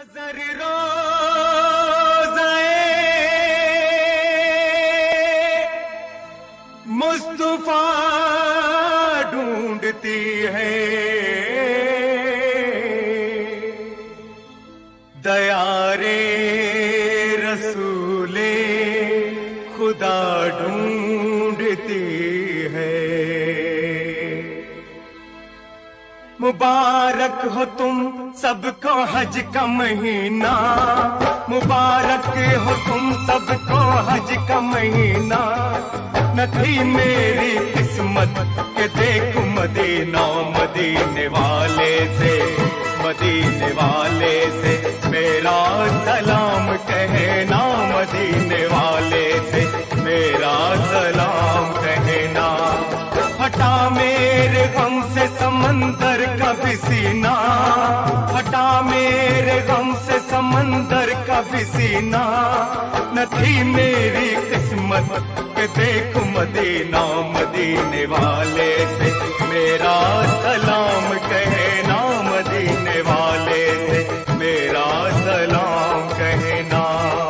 नजर रोज़ाए मुस्तफा ढूंढती है, दयारे रसूले खुदा ढूंढती है। मुबारक हो तुम सबको हज का महीना, मुबारक हो तुम सबको हज का महीना। न थी मेरी किस्मत के देखूं मदीना, मदीने वाले से मेरा सलाम कहना, मदीने वाले से मेरा सलाम कहना। हटा मेरे गम से समंदर का भी सीना, हटा मेरे गम से समंदर का भी सीना। न थी मेरी किस्मत के देखूं मदीना, मदीने वाले से मेरा सलाम कहना, मदीने वाले से मेरा सलाम कहना।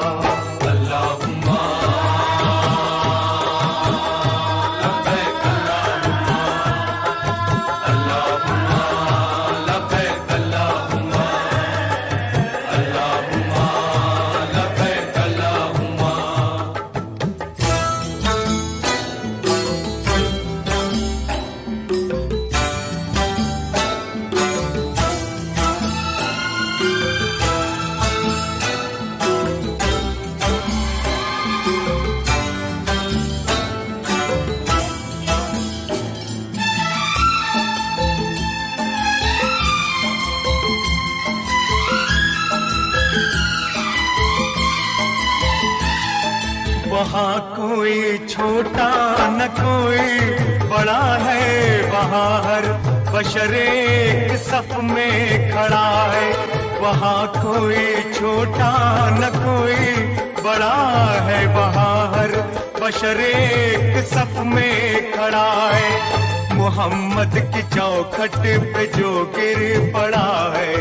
वहाँ कोई छोटा न कोई बड़ा है, वहाँ हर बशर एक सफ में खड़ा है। वहाँ कोई छोटा न कोई बड़ा है, वहाँ हर बशर एक सफ में खड़ा है। मोहम्मद की चौखट पे जो गिर पड़ा है,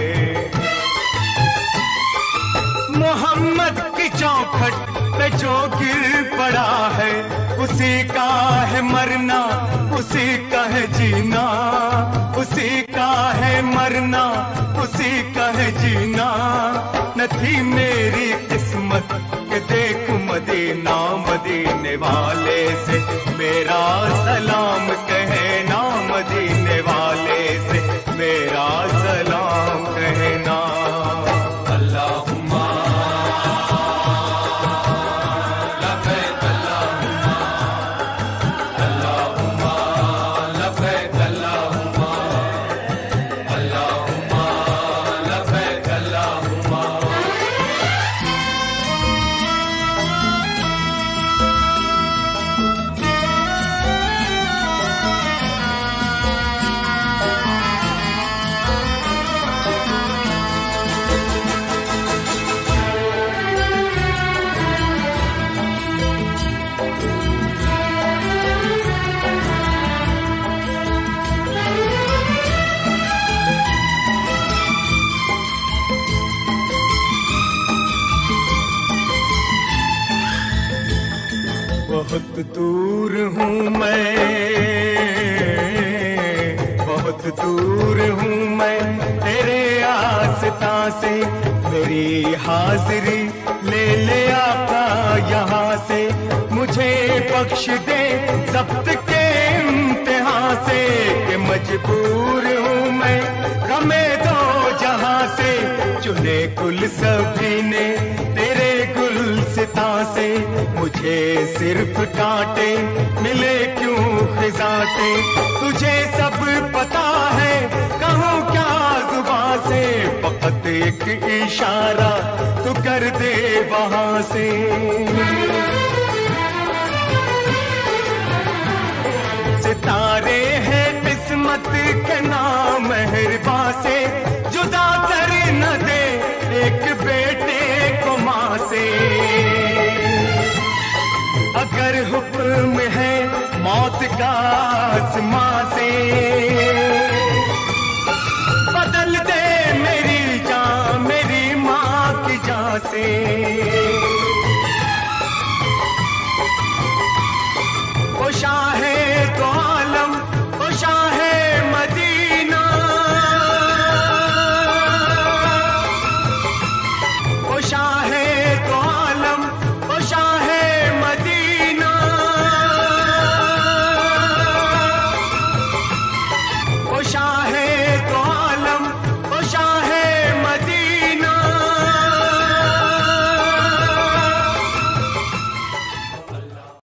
मोहम्मद की चौखट पे जो गिर पड़ा है, उसी का है मरना, उसी का है जीना, उसी का है मरना, उसी का है जीना। न थी मेरी किस्मत के देखूं मदीना, मदीने वाले से मेरा सलाम कहना, मदीने वाले से मेरा सलाम कहना। बहुत दूर हूँ मैं, बहुत दूर हूँ मैं तेरे आस्था से। मेरी हाजिरी ले ले आका यहाँ से, मुझे बख्श दे ज़ब्त के इम्तिहान से। कि मजबूर हूँ मैं गमे दो जहाँ से, चुने गुल सभी ने तेरे गुलसिता से। मुझे सिर्फ कांटे मिले क्यों खिज़ा से, तुझे सब पता है कहूँ क्या जुबां से। फकत एक इशारा तू कर दे वहाँ से। सितारे हैं किस्मत के नाम मेहरबां से, जुदा कर न दे एक बेटे को माँ से। अगर हुक्म है मौत का आसमां से, बदल दे मेरी जान मेरी माँ से।